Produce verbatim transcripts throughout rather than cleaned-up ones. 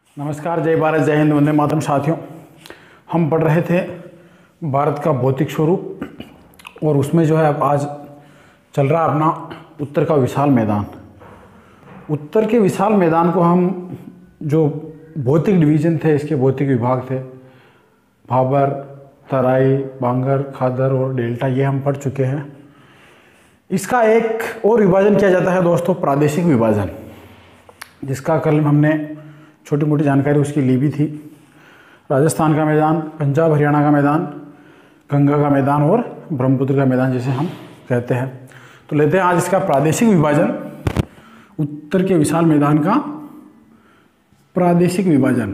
नमस्कार, जय भारत, जय हिंद, वंदे मातरम। साथियों, हम पढ़ रहे थे भारत का भौतिक स्वरूप और उसमें जो है अब आज चल रहा अपना उत्तर का विशाल मैदान। उत्तर के विशाल मैदान को हम जो भौतिक डिवीजन थे, इसके भौतिक विभाग थे, भाबर, तराई, बांगर, खादर और डेल्टा, ये हम पढ़ चुके हैं। इसका एक और विभाजन किया जाता है दोस्तों, प्रादेशिक विभाजन, जिसका कल हमने छोटी मोटी जानकारी उसकी ली भी थी। राजस्थान का मैदान, पंजाब हरियाणा का मैदान, गंगा का मैदान और ब्रह्मपुत्र का मैदान जिसे हम कहते हैं। तो लेते हैं आज इसका प्रादेशिक विभाजन, उत्तर के विशाल मैदान का प्रादेशिक विभाजन।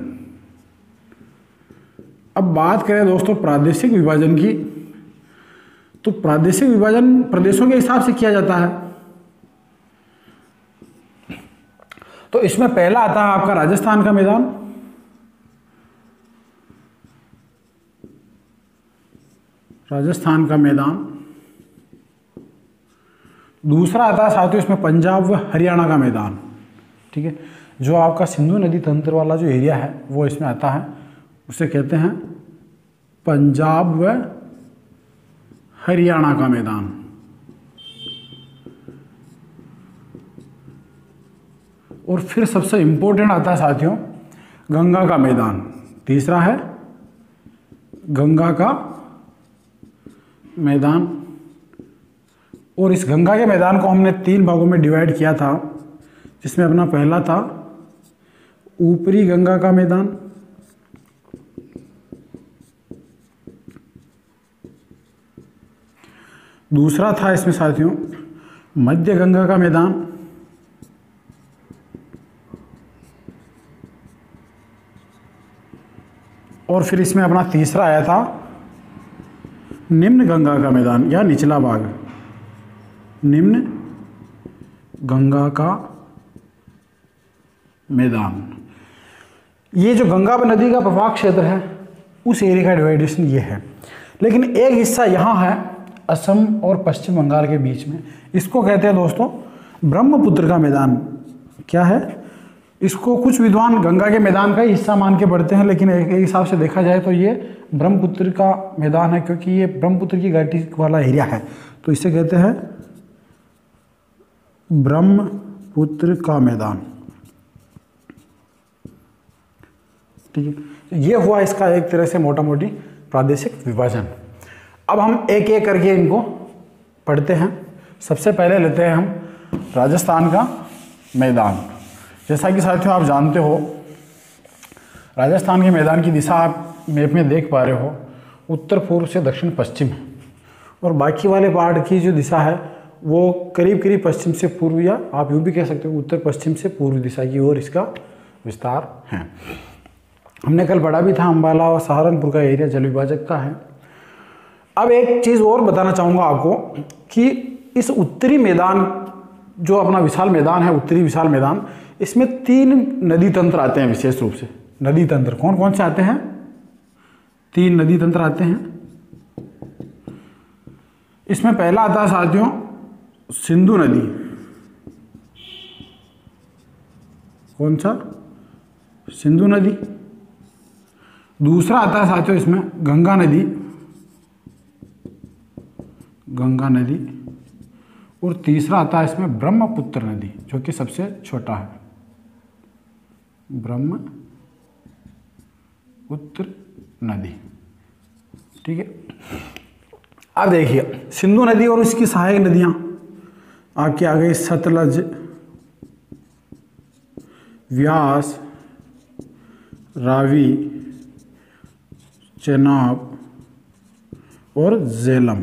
अब बात करें दोस्तों प्रादेशिक विभाजन की, तो प्रादेशिक विभाजन प्रदेशों के हिसाब से किया जाता है। तो इसमें पहला आता है आपका राजस्थान का मैदान, राजस्थान का मैदान। दूसरा आता है साथियों इसमें पंजाब व हरियाणा का मैदान। ठीक है, जो आपका सिंधु नदी तंत्र वाला जो एरिया है वो इसमें आता है, उसे कहते हैं पंजाब व हरियाणा का मैदान। और फिर सबसे इंपॉर्टेंट आता है साथियों गंगा का मैदान। तीसरा है गंगा का मैदान। और इस गंगा के मैदान को हमने तीन भागों में डिवाइड किया था, जिसमें अपना पहला था ऊपरी गंगा का मैदान, दूसरा था इसमें साथियों मध्य गंगा का मैदान, और फिर इसमें अपना तीसरा आया था निम्न गंगा का मैदान या निचला भाग, निम्न गंगा का मैदान। ये जो गंगा नदी का प्रवाह क्षेत्र है उस एरिया का डिवाइडेशन ये है। लेकिन एक हिस्सा यहाँ है असम और पश्चिम बंगाल के बीच में, इसको कहते हैं दोस्तों ब्रह्मपुत्र का मैदान। क्या है? इसको कुछ विद्वान गंगा के मैदान का ही हिस्सा मान के पढ़ते हैं, लेकिन एक हिसाब से देखा जाए तो ये ब्रह्मपुत्र का मैदान है, क्योंकि ये ब्रह्मपुत्र की घाटी वाला एरिया है, तो इसे कहते हैं ब्रह्मपुत्र का मैदान। ठीक है, ये हुआ इसका एक तरह से मोटा मोटी प्रादेशिक विभाजन। अब हम एक एक करके इनको पढ़ते हैं। सबसे पहले लेते हैं हम राजस्थान का मैदान। जैसा कि साथियों आप जानते हो, राजस्थान के मैदान की दिशा आप मैप में देख पा रहे हो, उत्तर पूर्व से दक्षिण पश्चिम है, और बाकी वाले पार्ट की जो दिशा है वो करीब करीब पश्चिम से पूर्व, या आप यूँ भी कह सकते हो उत्तर पश्चिम से पूर्व दिशा की ओर इसका विस्तार है। हमने कल पढ़ा भी था अम्बाला और सहारनपुर का एरिया जल विभाजक का है। अब एक चीज़ और बताना चाहूँगा आपको कि इस उत्तरी मैदान जो अपना विशाल मैदान है, उत्तरी विशाल मैदान, इसमें तीन नदी तंत्र आते हैं विशेष रूप से। नदी तंत्र कौन कौन से आते हैं? तीन नदी तंत्र आते हैं। इसमें पहला आता है साथियों सिंधु नदी। कौन सा? सिंधु नदी। दूसरा आता है साथियों इसमें गंगा नदी, गंगा नदी। और तीसरा आता है इसमें ब्रह्मपुत्र नदी, जो कि सबसे छोटा है, ब्रह्मपुत्र नदी। ठीक है, अब देखिए सिंधु नदी और इसकी सहायक नदियां आपकी आ गई सतलज, व्यास, रावी, चेनाब और झेलम।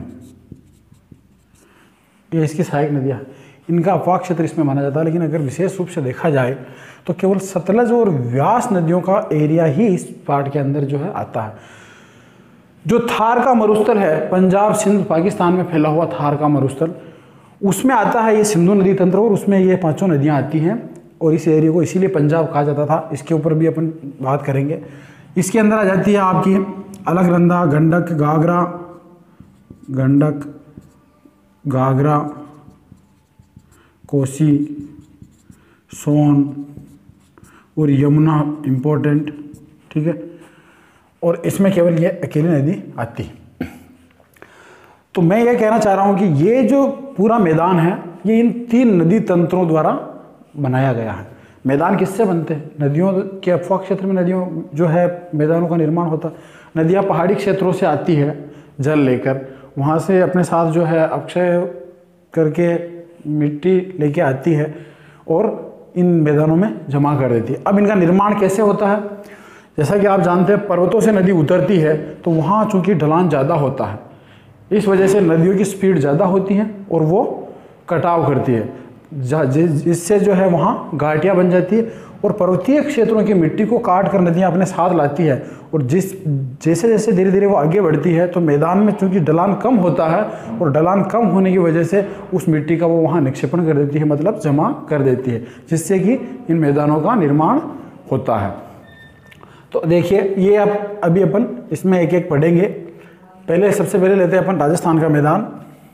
ये इसकी सहायक नदियाँ, इनका अपवाह क्षेत्र इसमें माना जाता है। लेकिन अगर विशेष रूप से देखा जाए तो केवल सतलज और व्यास नदियों का एरिया ही इस पार्ट के अंदर जो है आता है। जो थार का मरुस्थल है, पंजाब सिंध पाकिस्तान में फैला हुआ थार का मरुस्थल, उसमें आता है ये सिंधु नदी तंत्र, और उसमें ये पांचों नदियाँ आती हैं, और इस एरिया को इसीलिए पंजाब कहा जाता था। इसके ऊपर भी अपन बात करेंगे। इसके अंदर आ जाती है आपकी अलकनंदा, गंडक, घाघरा, गंडक, घाघरा, कोसी, सोन और यमुना इम्पोर्टेंट, ठीक है, और इसमें केवल ये अकेली नदी आती है। तो मैं ये कहना चाह रहा हूँ कि ये जो पूरा मैदान है ये इन तीन नदी तंत्रों द्वारा बनाया गया है। मैदान किससे बनते हैं? नदियों के अफवाह क्षेत्र में नदियों जो है मैदानों का निर्माण होता है। नदियाँ पहाड़ी क्षेत्रों से आती है जल लेकर, वहाँ से अपने साथ जो है अक्षय करके मिट्टी लेके आती है और इन मैदानों में जमा कर देती है। अब इनका निर्माण कैसे होता है? जैसा कि आप जानते हैं पर्वतों से नदी उतरती है तो वहाँ चूँकि ढलान ज़्यादा होता है, इस वजह से नदियों की स्पीड ज़्यादा होती है और वो कटाव करती है, जिससे जो है वहाँ घाटियाँ बन जाती है और पर्वतीय क्षेत्रों की मिट्टी को काट कर नदियाँ अपने साथ लाती है। और जिस जैसे जैसे धीरे धीरे वो आगे बढ़ती है तो मैदान में चूँकि ढलान कम होता है और ढलान कम होने की वजह से उस मिट्टी का वो वहाँ निक्षेपण कर देती है, मतलब जमा कर देती है, जिससे कि इन मैदानों का निर्माण होता है। तो देखिए ये अब अभी अपन इसमें एक एक पढ़ेंगे। पहले सबसे पहले लेते हैं अपन राजस्थान का मैदान।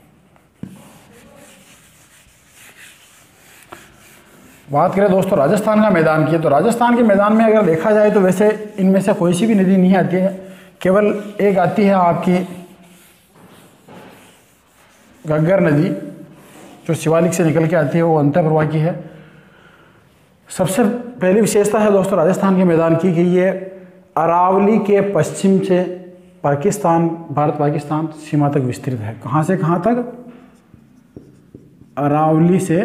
बात करें दोस्तों राजस्थान का मैदान की, तो राजस्थान के मैदान में अगर देखा जाए तो वैसे इनमें से कोई सी भी नदी नहीं आती है, केवल एक आती है आपकी घग्गर नदी जो शिवालिक से निकल के आती है, वो अंतःप्रवाह की है। सबसे पहली विशेषता है दोस्तों राजस्थान के मैदान की कि ये अरावली के पश्चिम से पाकिस्तान, भारत पाकिस्तान सीमा तक विस्तृत है। कहाँ से कहाँ तक? अरावली से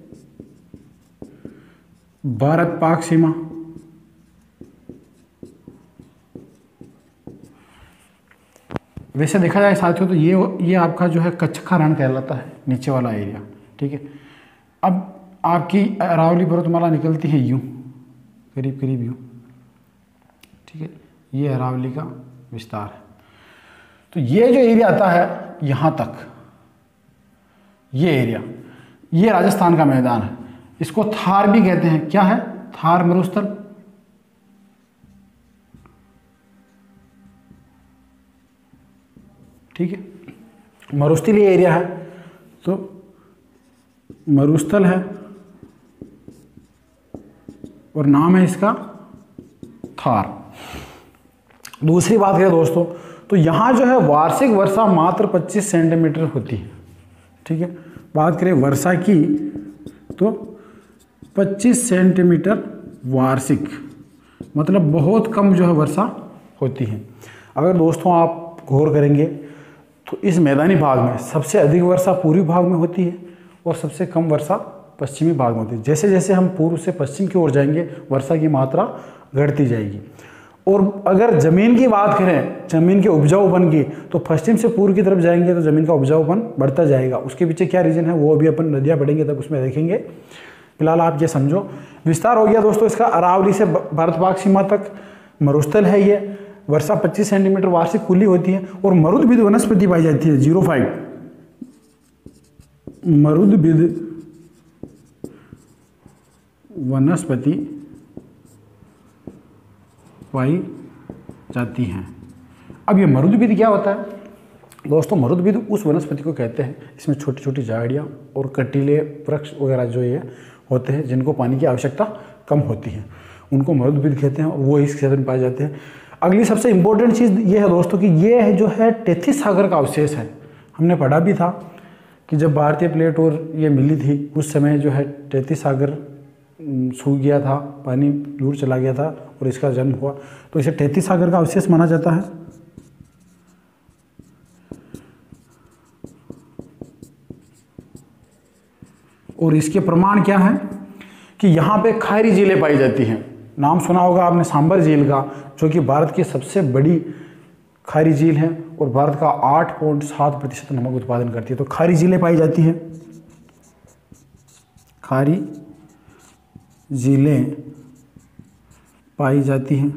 भारत पाक सीमा। वैसे देखा जाए साथियों तो ये ये आपका जो है कच्छ का रण कहलाता है, नीचे वाला एरिया, ठीक है। अब आपकी अरावली पर्वतमाला निकलती है यूं, करीब करीब यूं, ठीक है, ये अरावली का विस्तार है। तो ये जो एरिया आता है यहाँ तक, ये एरिया, ये राजस्थान का मैदान है। इसको थार भी कहते हैं। क्या है? थार मरुस्थल। ठीक है, मरुस्थलीय एरिया है तो मरुस्थल है और नाम है इसका थार। दूसरी बात करें दोस्तों तो यहाँ जो है वार्षिक वर्षा मात्र पच्चीस सेंटीमीटर होती है, ठीक है। बात करें वर्षा की तो पच्चीस सेंटीमीटर वार्षिक, मतलब बहुत कम जो है वर्षा होती है। अगर दोस्तों आप गौर करेंगे तो इस मैदानी भाग में सबसे अधिक वर्षा पूर्वी भाग में होती है और सबसे कम वर्षा पश्चिमी भाग में होती है। जैसे जैसे हम पूर्व से पश्चिम की ओर जाएंगे वर्षा की मात्रा घटती जाएगी। और अगर ज़मीन की बात करें, ज़मीन के उपजाऊपन की, तो पश्चिम से पूर्व की तरफ जाएंगे तो ज़मीन का उपजाऊपन बढ़ता जाएगा। उसके पीछे क्या रीज़न है वो अभी अपन नदियाँ पढ़ेंगे तब उसमें देखेंगे। फिलहाल आप ये समझो, विस्तार हो गया दोस्तों इसका अरावली से भारत पाक सीमा तक मरुस्थल है। ये वर्षा पच्चीस सेंटीमीटर वार्षिक कुली होती है और मरुदभिद वनस्पति पाई जाती है। जीरो फाइव मरुदभिद वनस्पति पाई जाती हैं। अब ये मरुदभिद क्या होता है दोस्तों? मरुदभिद उस वनस्पति को कहते हैं इसमें छोटी छोटी झाड़ियाँ और कटीले वृक्ष वगैरह जो ये होते हैं जिनको पानी की आवश्यकता कम होती है, उनको मरुदभिद कहते हैं और वो इस क्षेत्र में पाए जाते हैं। अगली सबसे इम्पोर्टेंट चीज़ ये है दोस्तों कि ये जो है टेथिस सागर का अवशेष है। हमने पढ़ा भी था कि जब भारतीय प्लेट और ये मिली थी उस समय जो है टेथिस सागर सूख गया था, पानी दूर चला गया था और इसका जन्म हुआ, तो इसे टेथिस सागर का अवशेष माना जाता है। और इसके प्रमाण क्या है कि यहाँ पे खारी झीलें पाई जाती हैं। नाम सुना होगा आपने सांबर झील का, जो कि भारत की सबसे बड़ी खारी झील है और भारत का आठ पॉइंट सात प्रतिशत नमक उत्पादन करती है। तो खारी झीलें पाई जाती हैं, खारी झीलें पाई जाती हैं।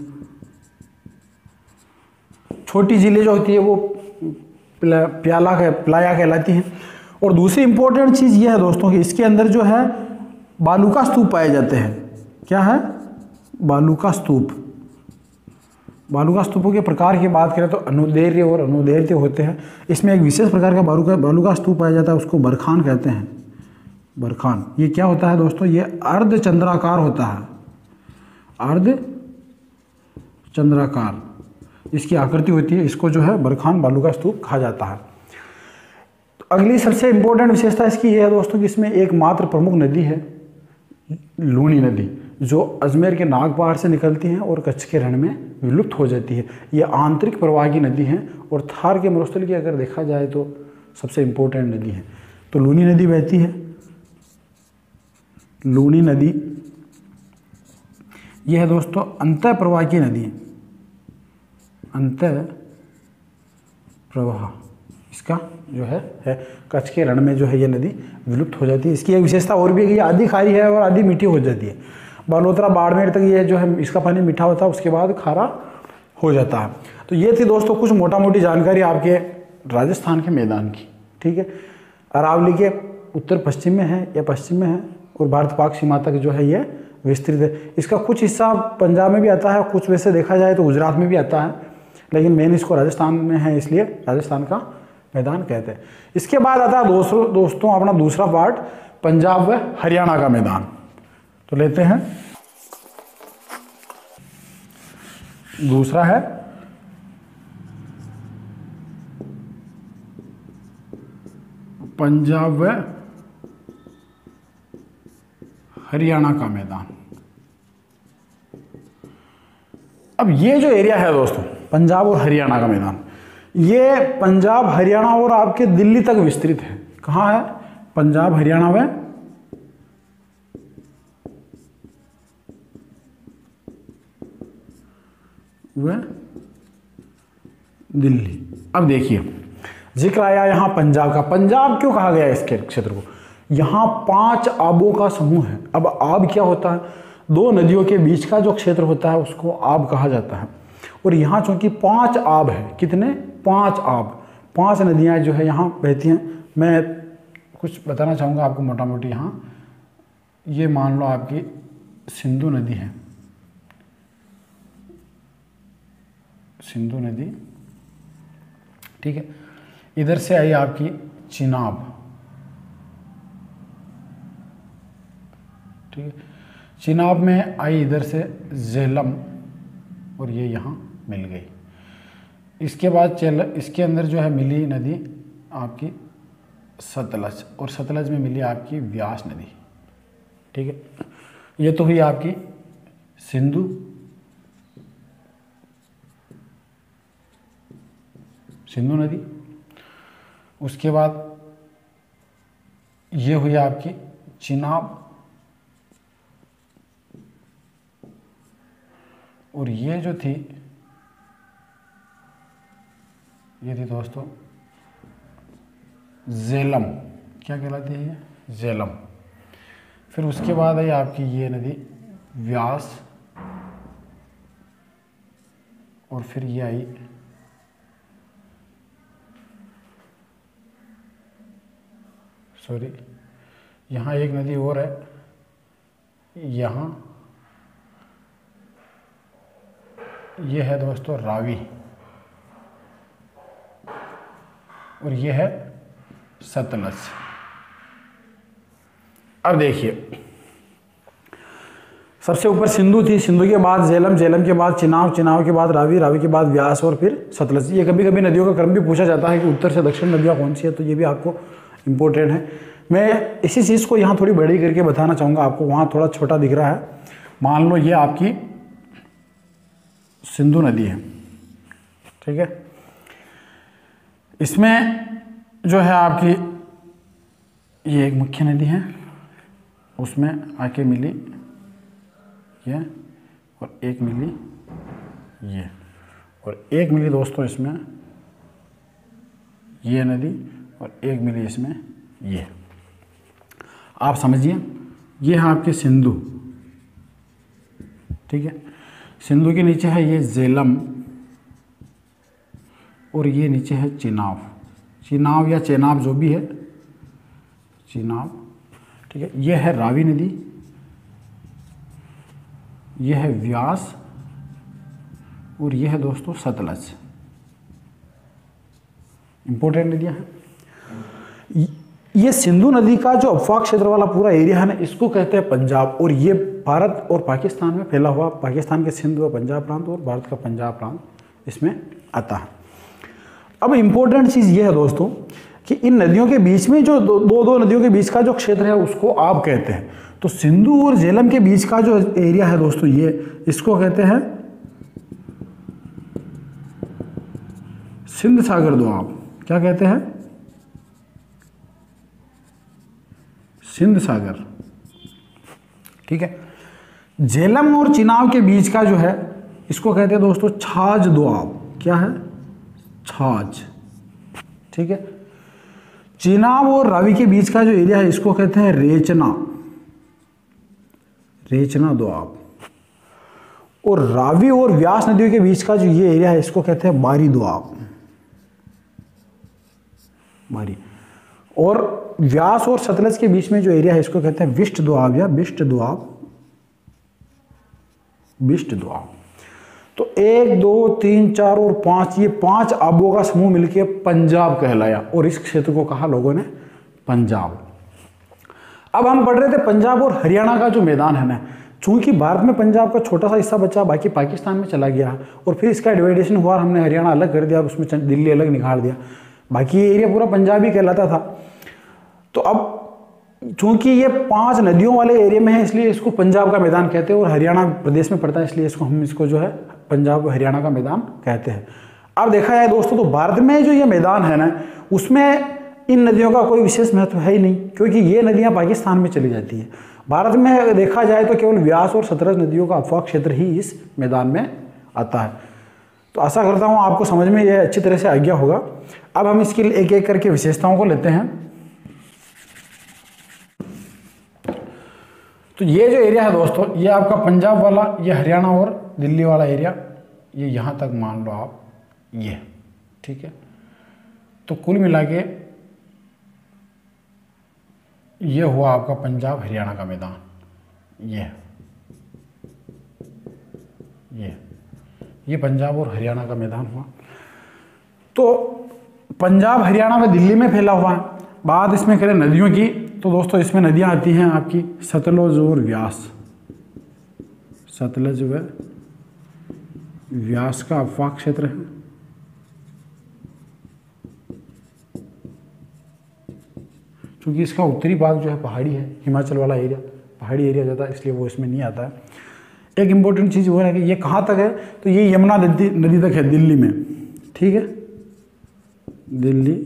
छोटी झीलें जो होती है वो प्याला कह प्लाया कहलाती हैं। और दूसरी इंपॉर्टेंट चीज़ ये है दोस्तों कि इसके अंदर जो है बालू का स्तूप पाए जाते हैं। क्या है? बालू का स्तूप। बालू का स्तूपों के प्रकार की बात करें तो अनुदैर्य और अनुदैर्य होते हैं। इसमें एक विशेष प्रकार का बालू का बालू का स्तूप पाया जाता है, उसको बरखान कहते हैं। बरखान ये क्या होता है दोस्तों? ये अर्धचंद्राकार होता है, अर्ध चंद्राकार इसकी आकृति होती है। इसको जो है बरखान बालू का स्तूप कहा जाता है। तो अगली सबसे इंपॉर्टेंट विशेषता इसकी यह है दोस्तों कि इसमें एकमात्र प्रमुख नदी है लूनी नदी, जो अजमेर के नाग पहाड़ से निकलती है और कच्छ के रण में विलुप्त हो जाती है। ये आंतरिक प्रवाह की नदी है और थार के मरुस्थल की अगर देखा जाए तो सबसे इंपॉर्टेंट नदी है। तो लूनी नदी बहती है। लूनी नदी यह है दोस्तों अंतः प्रवाह की नदी है। अंतः प्रवाह इसका जो है है कच्छ के रण में जो है ये नदी विलुप्त हो जाती है। इसकी एक विशेषता और भी है कि ये आधी खारी है और आधी मीठी हो जाती है। बालोतरा बाड़मेर तक ये जो है इसका पानी मीठा होता है, उसके बाद खारा हो जाता है। तो ये थी दोस्तों कुछ मोटा मोटी जानकारी आपके राजस्थान के मैदान की। ठीक है, अरावली के उत्तर पश्चिम में है या पश्चिम में है और भारत पाक सीमा तक जो है ये विस्तृत है। इसका कुछ हिस्सा पंजाब में भी आता है, कुछ वैसे देखा जाए तो गुजरात में भी आता है, लेकिन मेन इसको राजस्थान में है इसलिए राजस्थान का मैदान कहते हैं। इसके बाद आता है दोस्तों दोस्तों अपना दूसरा पार्ट, पंजाब व हरियाणा का मैदान। तो लेते हैं दूसरा है पंजाब व हरियाणा का मैदान। अब ये जो एरिया है दोस्तों पंजाब और हरियाणा का मैदान, ये पंजाब हरियाणा और आपके दिल्ली तक विस्तृत है। कहाँ है? पंजाब हरियाणा व वह दिल्ली। अब देखिए जिक्र आया यहां पंजाब का। पंजाब क्यों कहा गया इसके क्षेत्र को? यहां पांच आबों का समूह है। अब आब क्या होता है? दो नदियों के बीच का जो क्षेत्र होता है उसको आब कहा जाता है। और यहां चूंकि पांच आब है, कितने? पांच आब, पांच नदियां जो है यहां बहती हैं। मैं कुछ बताना चाहूंगा आपको मोटा मोटी। यहां ये मान लो आपकी सिंधु नदी है, सिंधु नदी, ठीक है। इधर से आई आपकी चिनाब, ठीक है। चिनाब में आई इधर से झेलम और ये यहाँ मिल गई। इसके बाद चल इसके अंदर जो है मिली नदी आपकी सतलज, और सतलज में मिली आपकी व्यास नदी, ठीक है। ये तो हुई आपकी सिंधु, सिंधु नदी। उसके बाद ये हुई आपकी चिनाब, और ये जो थी ये थी दोस्तों झेलम। क्या कहलाती है ये? झेलम। फिर उसके बाद आई आपकी ये नदी व्यास, और फिर ये आई सॉरी यहाँ एक नदी और है, यहाँ ये है दोस्तों रावी, और ये है सतलज। अब देखिए सबसे ऊपर सिंधु थी, सिंधु के बाद झेलम, झेलम के बाद चिनाब, चिनाब के बाद रावी, रावी के बाद व्यास और फिर सतलज। ये कभी कभी नदियों का क्रम भी पूछा जाता है कि उत्तर से दक्षिण नदियाँ कौन सी है, तो ये भी आपको इम्पोर्टेंट है। मैं इसी चीज़ को यहाँ थोड़ी बड़ी करके बताना चाहूँगा आपको। वहाँ थोड़ा छोटा दिख रहा है। मान लो ये आपकी सिंधु नदी है, ठीक है। इसमें जो है आपकी ये एक मुख्य नदी है, उसमें आके मिली ये, और एक मिली ये, और एक मिली दोस्तों इसमें ये नदी, और एक मिली इसमें ये। आप समझिए ये है आपके सिंधु, ठीक है। सिंधु के नीचे है ये झेलम, और ये नीचे है चिनाब, चिनाब या चेनाब जो भी है, चिनाब, ठीक है। ये है रावी नदी, ये है व्यास, और ये है दोस्तों सतलज। इंपॉर्टेंट नदियाँ हैं। ये सिंधु नदी का जो अफवाह क्षेत्र वाला पूरा एरिया है ना, इसको कहते हैं पंजाब। और ये भारत और पाकिस्तान में फैला हुआ, पाकिस्तान के सिंध व पंजाब प्रांत और भारत का पंजाब प्रांत इसमें आता है। अब इम्पोर्टेंट चीज़ ये है दोस्तों कि इन नदियों के बीच में जो दो दो, दो नदियों के बीच का जो क्षेत्र है उसको आप कहते हैं। तो सिंधु और झेलम के बीच का जो एरिया है दोस्तों, ये इसको कहते हैं सिंध सागर दोआब। क्या कहते हैं? सिंध सागर। ठीक है। झेलम और चिनाब के बीच का जो है इसको कहते हैं दोस्तों छाछ दोआब। क्या है? छाछ। ठीक है। चिनाब और रावी के बीच का जो एरिया है इसको कहते हैं रेचना, रेचना दोआब। और रावी और व्यास नदियों के बीच का जो ये एरिया है इसको कहते हैं बारी दोआब, बारी। और व्यास और सतलज के बीच में जो एरिया है इसको कहते हैं विष्ट दोआब या बिष्ट दोआब, बिष्ट दोआब। तो एक, दो, तीन, चार और पांच, ये पांच आबों का समूह मिलकर पंजाब कहलाया और इस क्षेत्र को कहा लोगों ने पंजाब। अब हम पढ़ रहे थे पंजाब और हरियाणा का जो मैदान है ना, चूंकि भारत में पंजाब का छोटा सा हिस्सा बचा, बाकी पाकिस्तान में चला गया और फिर इसका डिवाइडेशन हुआ, हमने हरियाणा अलग कर दिया और उसमें दिल्ली अलग निकाल दिया, बाकी ये एरिया पूरा पंजाब ही कहलाता था। तो अब चूंकि ये पांच नदियों वाले एरिया में है इसलिए इसको पंजाब का मैदान कहते हैं और हरियाणा प्रदेश में पड़ता है इसलिए इसको हम इसको जो है पंजाब हरियाणा का मैदान कहते हैं। अब देखा जाए दोस्तों तो भारत में जो ये मैदान है ना, उसमें इन नदियों का कोई विशेष महत्व है ही नहीं, क्योंकि ये नदियां पाकिस्तान में चली जाती है। भारत में देखा जाए तो केवल व्यास और सतलज नदियों का अफवाह क्षेत्र ही इस मैदान में आता है। तो आशा करता हूँ आपको समझ में यह अच्छी तरह से आ गया होगा। अब हम इसकी एक एक करके विशेषताओं को लेते हैं। तो ये जो एरिया है दोस्तों, ये आपका पंजाब वाला, ये हरियाणा और दिल्ली वाला एरिया, ये यहाँ तक मान लो आप, ये ठीक है। तो कुल मिला के ये हुआ आपका पंजाब हरियाणा का मैदान, ये ये ये पंजाब और हरियाणा का मैदान हुआ। तो पंजाब हरियाणा में दिल्ली में फैला हुआ है। बात इसमें करें नदियों की तो दोस्तों इसमें नदियां आती हैं आपकी सतलज और व्यास। सतलज व व्यास का अफवाह क्षेत्र है। क्योंकि इसका उत्तरी भाग जो है पहाड़ी है, हिमाचल वाला एरिया पहाड़ी एरिया ज़्यादा, इसलिए वो इसमें नहीं आता है। एक इम्पोर्टेंट चीज़ वो है कि ये कहाँ तक है, तो ये यमुना नदी नदी तक है, दिल्ली में। ठीक है, दिल्ली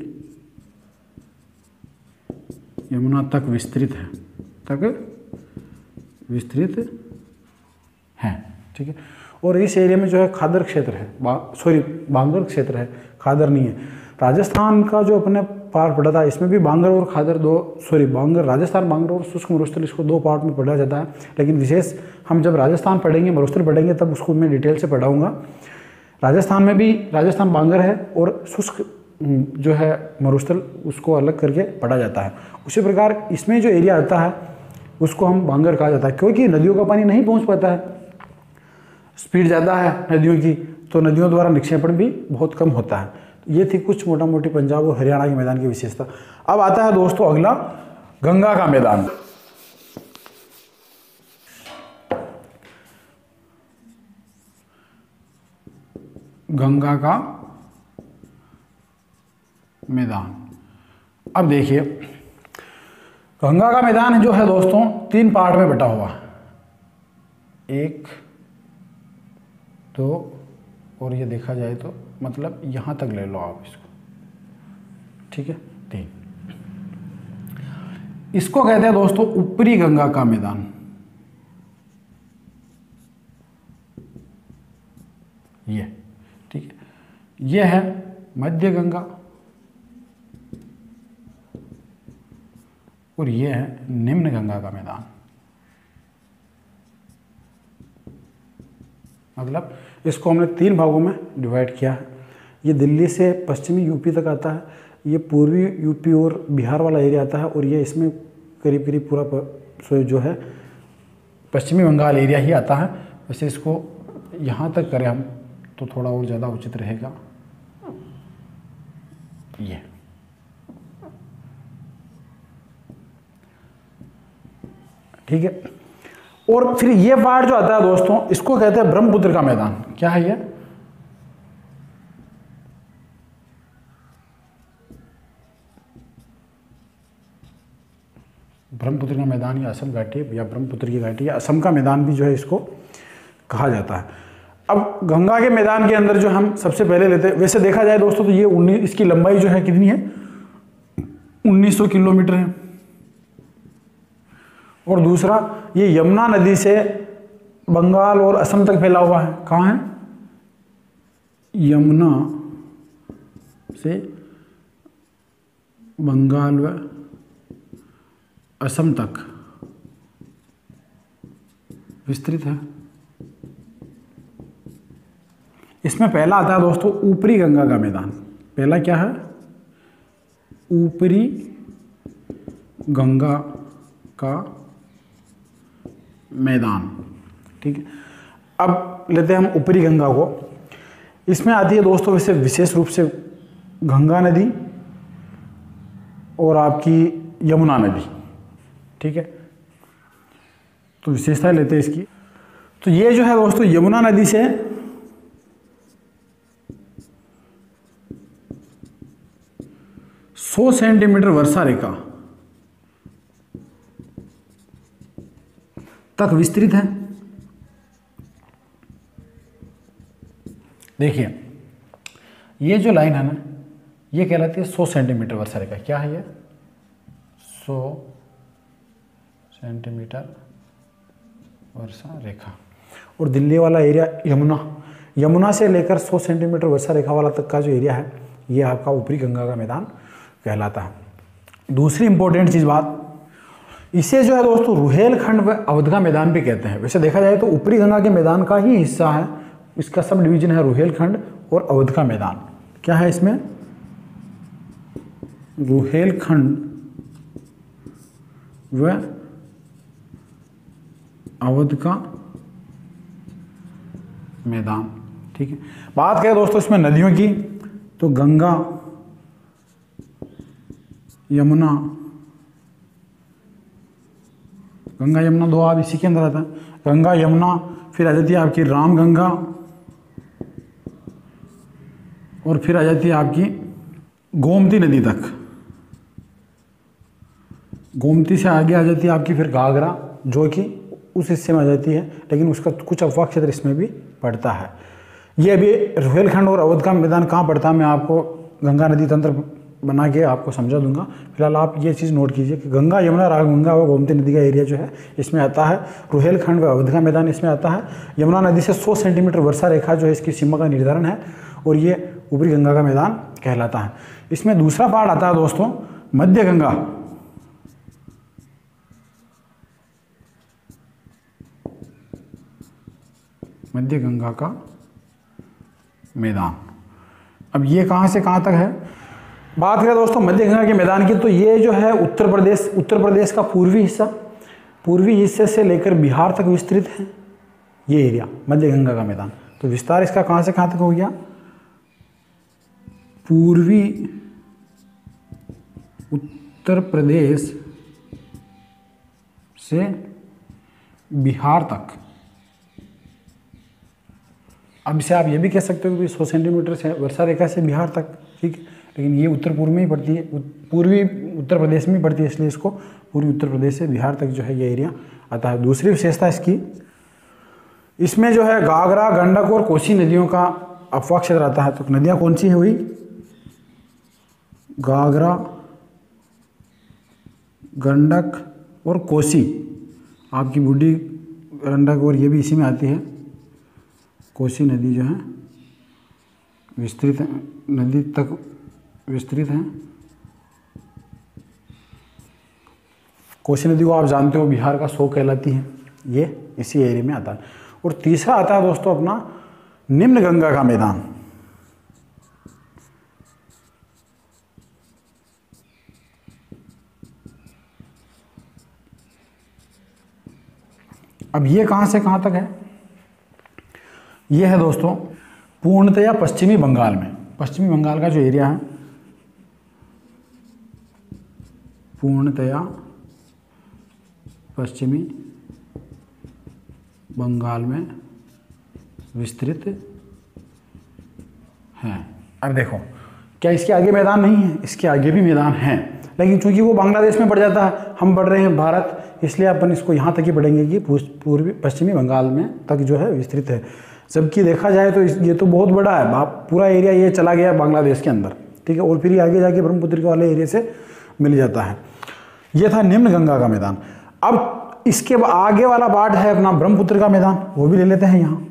यमुना तक विस्तृत है, तक विस्तृत है। ठीक है। और इस एरिया में जो है खादर क्षेत्र है, सॉरी बांगर क्षेत्र है, खादर नहीं है। राजस्थान का जो अपने पार्ट पड़ा था इसमें भी बांगर और खादर दो, सॉरी बांगर राजस्थान बांगर और शुष्क मरुस्थल, इसको दो पार्ट में पढ़ा जाता है। लेकिन विशेष हम जब राजस्थान पढ़ेंगे, मरुस्थल पढ़ेंगे, तब उसको मैं डिटेल से पढ़ाऊँगा। राजस्थान में भी राजस्थान बांगर है और शुष्क जो है मरुस्थल, उसको अलग करके पढ़ा जाता है। उसी प्रकार इसमें जो एरिया आता है उसको हम बांगर कहा जाता है, क्योंकि नदियों का पानी नहीं पहुंच पाता है, स्पीड ज़्यादा है नदियों की, तो नदियों द्वारा निक्षेपण भी बहुत कम होता है। तो ये थी कुछ मोटा मोटी पंजाब और हरियाणा के मैदान की विशेषता। अब आता है दोस्तों अगला, गंगा का मैदान। गंगा का मैदान। अब देखिए गंगा का मैदान जो है दोस्तों तीन पार्ट में बटा हुआ है, एक दो और ये देखा जाए तो मतलब यहां तक ले लो आप इसको। ठीक है, तीन। इसको कहते हैं दोस्तों ऊपरी गंगा का मैदान। ये ठीक है, ये है मध्य गंगा और ये है निम्न गंगा का मैदान। मतलब इसको हमने तीन भागों में डिवाइड किया है। ये दिल्ली से पश्चिमी यूपी तक आता है, ये पूर्वी यूपी और बिहार वाला एरिया आता है, और ये इसमें करीब करीब पूरा जो है पश्चिमी बंगाल एरिया ही आता है। वैसे इसको यहाँ तक करें हम तो थोड़ा और ज़्यादा उचित रहेगा। ये ठीक है। और फिर ये पार्ट जो आता है दोस्तों, इसको कहते हैं ब्रह्मपुत्र का मैदान। क्या है ये? ब्रह्मपुत्र का मैदान या असम घाटी या ब्रह्मपुत्र की घाटी या असम का मैदान भी जो है इसको कहा जाता है। अब गंगा के मैदान के अंदर जो हम सबसे पहले लेते हैं, वैसे देखा जाए दोस्तों तो ये उन्नीस इसकी लंबाई जो है कितनी है, उन्नीस सौ किलोमीटर है। और दूसरा, ये यमुना नदी से बंगाल और असम तक फैला हुआ है। कहाँ है? यमुना से बंगाल व असम तक विस्तृत है। इसमें पहला आता है दोस्तों ऊपरी गंगा का मैदान। पहला क्या है? ऊपरी गंगा का मैदान। ठीक है। अब लेते हैं हम ऊपरी गंगा को। इसमें आती है दोस्तों वैसे विशेष रूप से गंगा नदी और आपकी यमुना नदी। ठीक है, तो विशेषता लेते हैं इसकी। तो ये जो है दोस्तों यमुना नदी से सौ सेंटीमीटर वर्षा रेखा तक विस्तृत है। देखिए ये जो लाइन है ना, ये कहलाती है सौ सेंटीमीटर वर्षा रेखा। क्या है ये? सौ सेंटीमीटर वर्षा रेखा। और दिल्ली वाला एरिया यमुना, यमुना से लेकर सौ सेंटीमीटर वर्षा रेखा वाला तक का जो एरिया है, ये आपका ऊपरी गंगा का मैदान कहलाता है। दूसरी इंपॉर्टेंट चीज़ बात, इसे जो है दोस्तों रुहेलखंड व अवध का मैदान भी कहते हैं। वैसे देखा जाए तो ऊपरी गंगा के मैदान का ही हिस्सा है, इसका सब डिवीजन है रुहेलखंड और अवध का मैदान। क्या है इसमें? रुहेलखंड व अवध का मैदान। ठीक है। बात करें दोस्तों इसमें नदियों की, तो गंगा, यमुना, गंगा यमुना दो आप इसी के अंदर आता है। गंगा यमुना, फिर आ जाती है आपकी राम गंगा, और फिर आ जाती है आपकी गोमती नदी तक। गोमती से आगे आ जाती है आपकी फिर घाघरा, जो कि उस हिस्से में आ जाती है, लेकिन उसका कुछ अफवाह क्षेत्र इसमें भी पड़ता है। ये अभी रुहेलखंड और अवध का मैदान कहाँ पड़ता है, मैं आपको गंगा नदी तंत्र बना के आपको समझा दूंगा। फिलहाल आप ये चीज़ नोट कीजिए कि गंगा यमुना रामगंगा व गोमती नदी का एरिया जो है इसमें आता है। रुहेलखंड व अवध का मैदान इसमें आता है। यमुना नदी से सौ सेंटीमीटर वर्षा रेखा जो है इसकी सीमा का निर्धारण है, और ये ऊपरी गंगा का मैदान कहलाता है। इसमें दूसरा पार्ट आता है दोस्तों मध्य गंगा। मध्य गंगा का मैदान। अब ये कहाँ से कहाँ तक है? बात करें दोस्तों मध्य गंगा के मैदान की, तो ये जो है उत्तर प्रदेश उत्तर प्रदेश का पूर्वी हिस्सा, पूर्वी हिस्से से लेकर बिहार तक विस्तृत है ये एरिया मध्य गंगा का मैदान। तो विस्तार इसका कहाँ से कहाँ तक हो गया? पूर्वी उत्तर प्रदेश से बिहार तक। अब इसे आप ये भी कह सकते हो कि सौ सेंटीमीटर से वर्षा रेखा से बिहार तक, ठीक है, लेकिन ये उत्तर पूर्व में ही पड़ती है, पूर्वी उत्तर प्रदेश में ही पड़ती है, इसलिए इसको पूर्वी उत्तर प्रदेश से बिहार तक जो है ये एरिया आता है। दूसरी विशेषता इसकी, इसमें जो है घाघरा, गंडक और कोसी नदियों का अपवाह क्षेत्र आता है। तो नदियाँ कौन सी है हुई? घाघरा, गंडक और कोसी। आपकी बूढ़ी गंडक और ये भी इसी में आती है। कोसी नदी जो है विस्तृत नदी तक विस्तृत है। कोसी नदी को आप जानते हो बिहार का शोक कहलाती है, ये इसी एरिया में आता है। और तीसरा आता है दोस्तों अपना निम्न गंगा का मैदान। अब ये कहां से कहां तक है? ये है दोस्तों पूर्णतया पश्चिमी बंगाल में। पश्चिमी बंगाल का जो एरिया है पूर्णतया पश्चिमी बंगाल में विस्तृत है। अब देखो, क्या इसके आगे मैदान नहीं है? इसके आगे भी मैदान है, लेकिन चूंकि वो बांग्लादेश में पड़ जाता है, हम पढ़ रहे हैं भारत, इसलिए अपन इसको यहाँ तक ही पढ़ेंगे कि पूर्वी पश्चिमी बंगाल में तक जो है विस्तृत है। जबकि देखा जाए तो ये तो बहुत बड़ा है, पूरा एरिया ये चला गया बांग्लादेश के अंदर, ठीक है, और फिर ये आगे जाके ब्रह्मपुत्र वाले एरिया से मिल जाता है। ये था निम्न गंगा का मैदान। अब इसके आगे वाला पार्ट है अपना ब्रह्मपुत्र का मैदान, वो भी ले लेते हैं यहाँ।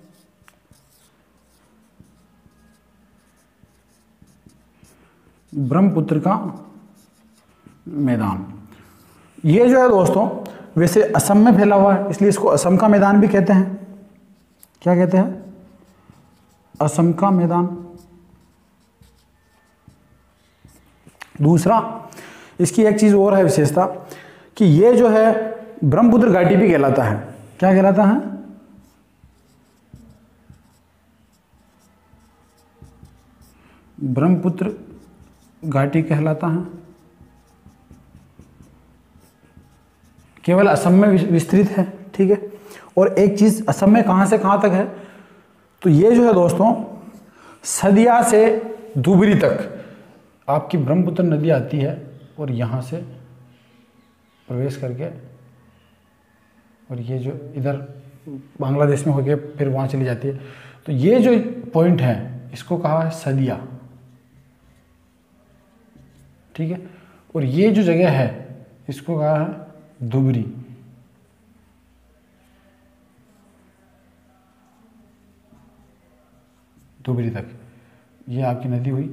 ब्रह्मपुत्र का मैदान, ये जो है दोस्तों वैसे असम में फैला हुआ है, इसलिए इसको असम का मैदान भी कहते हैं। क्या कहते हैं? असम का मैदान। दूसरा, इसकी एक चीज और है विशेषता कि ये जो है ब्रह्मपुत्र घाटी भी कहलाता है। क्या कहलाता है? ब्रह्मपुत्र घाटी कहलाता है। केवल असम में विस्तृत है, ठीक है। और एक चीज, असम में कहां से कहां तक है? तो ये जो है दोस्तों सदिया से धुबरी तक आपकी ब्रह्मपुत्र नदी आती है और यहाँ से प्रवेश करके, और ये जो इधर बांग्लादेश में होके फिर वहाँ चली जाती है। तो ये जो पॉइंट है इसको कहा है सदिया, ठीक है। और ये जो जगह है इसको कहा है धुबरी। धुबरी तक ये आपकी नदी हुई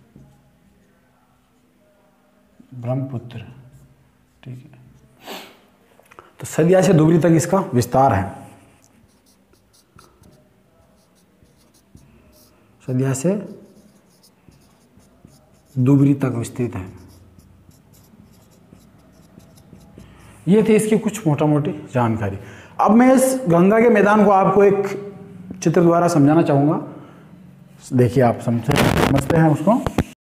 ब्रह्मपुत्र, ठीक है। तो सदिया से धुबरी तक इसका विस्तार है। सदिया से धुबरी तक विस्तृत है। ये थी इसकी कुछ मोटा मोटी जानकारी। अब मैं इस गंगा के मैदान को आपको एक चित्र द्वारा समझाना चाहूंगा। देखिए, आप समझते समझते हैं उसको।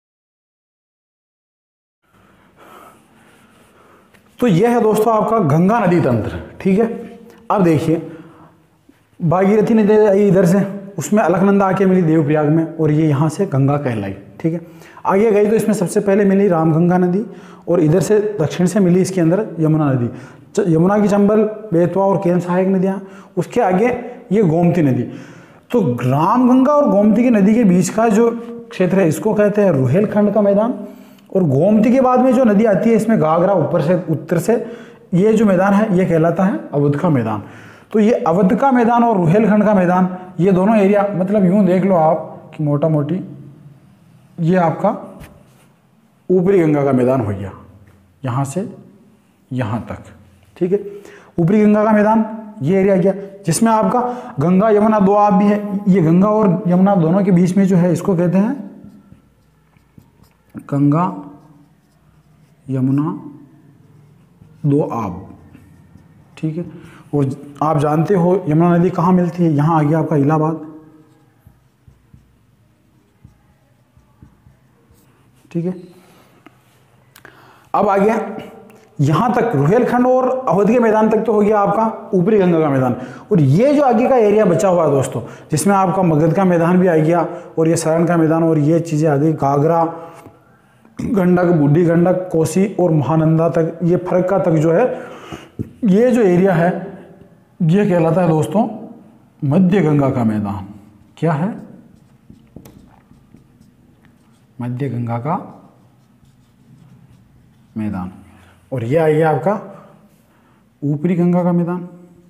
तो यह है दोस्तों आपका गंगा नदी तंत्र, ठीक है। अब देखिए, भागीरथी नदी आई इधर से, उसमें अलकनंदा आके मिली देवप्रयाग में, और ये यहाँ से गंगा कहलाई, ठीक है। आगे गई तो इसमें सबसे पहले मिली रामगंगा नदी, और इधर से दक्षिण से मिली इसके अंदर यमुना नदी। यमुना की चंबल, बेतवा और केन सहायक नदियाँ। उसके आगे ये गोमती नदी। तो रामगंगा और गोमती की नदी के बीच का जो क्षेत्र है इसको कहते हैं रुहेलखंड का मैदान। और गोमती के बाद में जो नदी आती है इसमें घाघरा ऊपर से उत्तर से, ये जो मैदान है ये कहलाता है अवध का मैदान। तो ये अवध का मैदान और रुहेलखंड का मैदान, ये दोनों एरिया, मतलब यूं देख लो आप कि मोटा मोटी ये आपका ऊपरी गंगा का मैदान हो गया, यहाँ से यहाँ तक, ठीक है। ऊपरी गंगा का मैदान ये एरिया गया, जिसमें आपका गंगा यमुना दो आप भी है। ये गंगा और यमुना दोनों के बीच में जो है इसको कहते हैं गंगा यमुना दो आब, ठीक है। और आप जानते हो यमुना नदी कहाँ मिलती है? यहाँ आ गया आपका इलाहाबाद, ठीक है। अब आ गया यहाँ तक रुहेलखंड और अवध के मैदान तक तो हो गया आपका ऊपरी गंगा का मैदान। और ये जो आगे का एरिया बचा हुआ है दोस्तों, जिसमें आपका मगध का मैदान भी आ गया, और ये सरण का मैदान, और ये चीज़ें आ गई घाघरा, गंडक, बूढ़ी गंडक, कोसी और महानंदा तक, ये फरक्का तक जो है, ये जो एरिया है ये कहलाता है दोस्तों मध्य गंगा का मैदान। क्या है? मध्य गंगा का मैदान। और ये आ गया आपका ऊपरी गंगा का मैदान।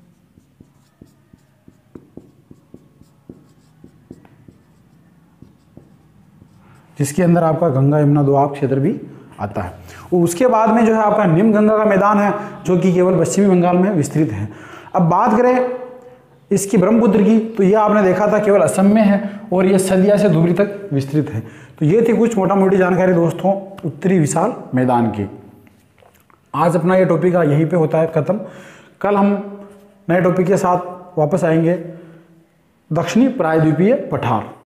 जिसके अंदर आपका गंगा यमुना दोआब क्षेत्र भी आता है। और उसके बाद में जो है आपका निम्न गंगा का मैदान है, जो कि केवल पश्चिमी बंगाल में विस्तृत है। अब बात करें इसकी ब्रह्मपुत्र की, तो ये आपने देखा था केवल असम में है, और ये सदिया से धुबरी तक विस्तृत है। तो ये थी कुछ मोटा मोटी जानकारी दोस्तों उत्तरी विशाल मैदान की। आज अपना ये टॉपिक यहीं पे होता है खत्म। कल हम नए टॉपिक के साथ वापस आएंगे, दक्षिणी प्रायद्वीपीय पठार।